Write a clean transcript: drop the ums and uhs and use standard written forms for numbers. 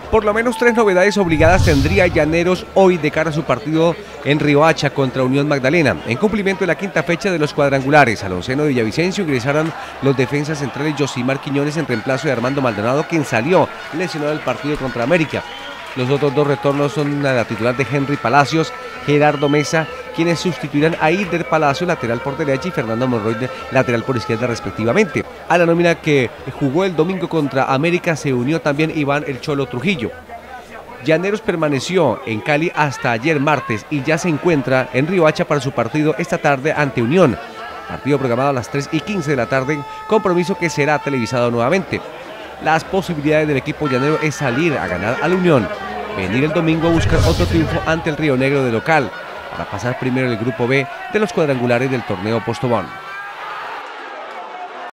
Por lo menos 3 novedades obligadas tendría Llaneros hoy de cara a su partido en Riohacha contra Unión Magdalena. En cumplimiento de la quinta fecha de los cuadrangulares, al onceno de Villavicencio ingresaron los defensas centrales Josimar Quiñones en reemplazo de Armando Maldonado, quien salió lesionado del partido contra América. Los otros 2 retornos son la titular de Henry Palacios, Gerardo Mesa, quienes sustituirán a Hilder Palacio, lateral por derecha, y Fernando Monroy, lateral por izquierda respectivamente. A la nómina que jugó el domingo contra América se unió también Iván El Cholo Trujillo. Llaneros permaneció en Cali hasta ayer martes y ya se encuentra en Riohacha para su partido esta tarde ante Unión. Partido programado a las 3:15 de la tarde, compromiso que será televisado nuevamente. Las posibilidades del equipo llanero es salir a ganar a la Unión, venir el domingo a buscar otro triunfo ante el Río Negro de local, para pasar primero el grupo B de los cuadrangulares del torneo Postobón.